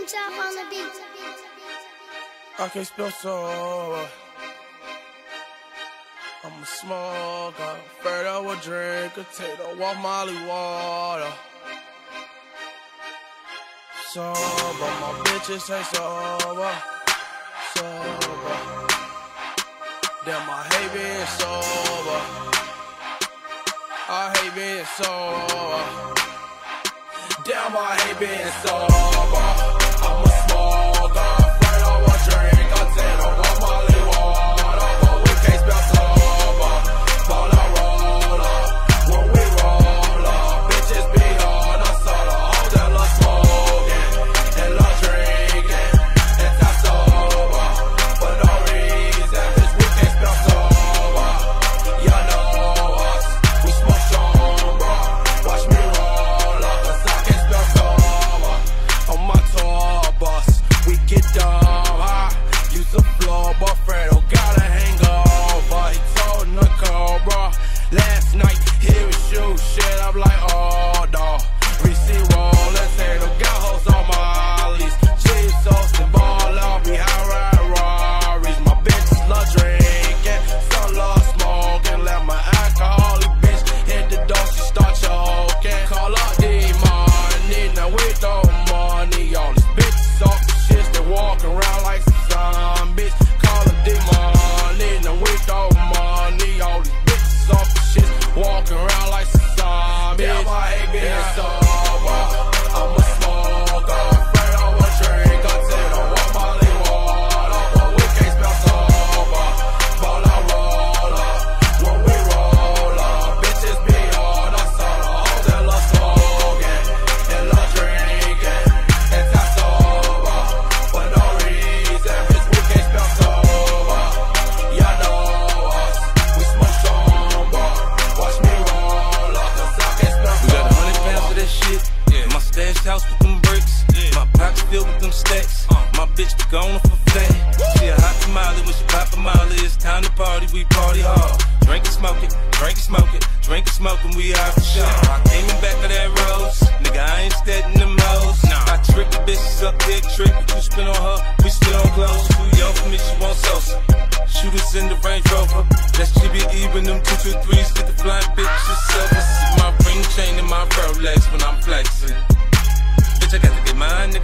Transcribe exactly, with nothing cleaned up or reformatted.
Young Chop on the beat. I can't spell sober. I'm a smoker, afraid I will drink a tater, walk Molly water. Sober, my bitches ain't sober. Sober. Damn, I hate being sober. I hate being sober. Damn, I hate being sober. I'm a smoker, afraid I will drink a tater, walk Molly water. But we can't spell sober. Ball I roll up, when we roll up, bitches be on us, so the hoes that love smoking and love drinking and top sober. For no reason, bitch, we can't spell sober. Y'all know us, we smoke strong, bro. Watch me roll up, cause I can't spell sober. On my tour bus, we get dumb high, use the floor, but Fredo got a hangover. He told Nicole, last night he was shoot shit. I'm like, oh dawg, receipt rollin', say the got hoes on my lease. Cheese sauce and ball out behind ride Rarries. My bitches love drinking, some love smoking. Let my alcoholic bitch hit the door, she start choking. Call up the money, now we throw money. All these bitches off the shits, they walk around like some zombies. Call up the money, now we throw money. All these bitches off the shits, walk around like some zombies. Damn, I hate being sober. I'm a smoker, afraid I will drink a tater, walk Molly water. But we can't spell sober. Ball I roll up, when we roll up, bitches be on us, so the hoes that love smoking and love drinking and top sober. For no reason, bitch, we can't spell sober. Y'all know us, we smoke strong, bro. Watch me roll up, cause I can't spell sober. We got a hundred pounds of that shit. Yeah. My stash house with them bricks. Yeah. My pockets filled with them stacks. Uh. My bitch be gone for flat. She a hot tamale when she pop a molly. It's time to party, we party hard. Drink and smoke it, drink and smoke it, drink and smoke and we out for sure. I came in back of that rose. Nigga, I ain't steadin' them hoes. Nah. I trick the bitches up there, trick. What you spin on her, we spin on clothes. Too young for me, she want Sosa. Shoot us in the Range Rover. That's G B E when them two two threes get the flying bitches silver. See my ring chain and my Rolex when I'm flexing. Bitch, I got to get mine, nigga.